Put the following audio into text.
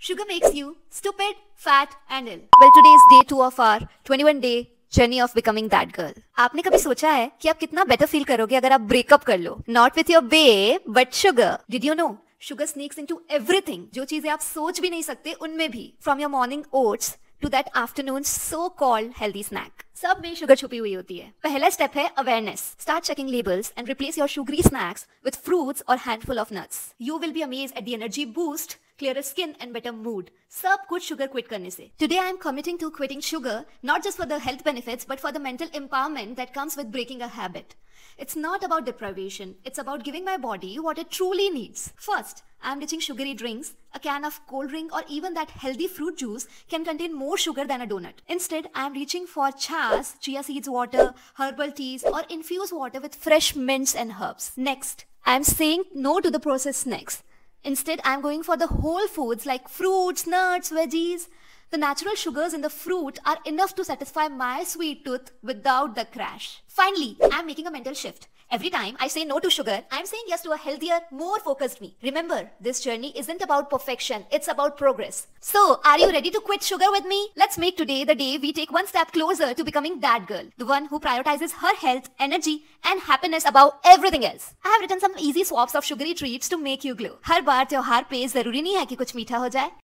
Sugar makes you stupid, fat and ill. Well, today is day 2 of our 21-day journey of becoming that girl. आपने कभी सोचा है कि आप कितना बेटर फील करोगे अगर आप ब्रेकअप कर लो? Not with your bae but sugar. Did you know sugar sneaks into everything. जो चीजें आप सोच भी नहीं सकते उनमें भी. From your morning oats to that afternoon so called healthy snack, सब में शुगर छुपी हुई होती है. पहला स्टेप है awareness. Start checking labels and replace your sugary snacks with fruits और handful of nuts. You will be amazed at the energy boost, clearer skin and better mood. सब कुछ sugar quit करने से. Today I am committing to quitting sugar not just for the health benefits but for the mental empowerment that comes with breaking a habit. It's not about deprivation. It's about giving my body what it truly needs. First, I am ditching sugary drinks. A can of cold drink or even that healthy fruit juice can contain more sugar than a donut. Instead, I am reaching for chas, chia seeds water, herbal teas or infused water with fresh mints and herbs. Next, I am saying no to the processed snacks. Instead, I am going for the whole foods like fruits, nuts, veggies. The natural sugars in the fruit are enough to satisfy my sweet tooth without the crash. Finally, I am making a mental shift. Every time I say no to sugar, I am saying yes to a healthier, more focused me. Remember, this journey isn't about perfection, it's about progress. So, are you ready to quit sugar with me? Let's make today the day we take one step closer to becoming that girl. The one who prioritizes her health, energy and happiness above everything else. I have written some easy swaps of sugary treats to make you glow. हर बार त्योहार पे जरूरी नहीं है कि कुछ मीठा हो जाए.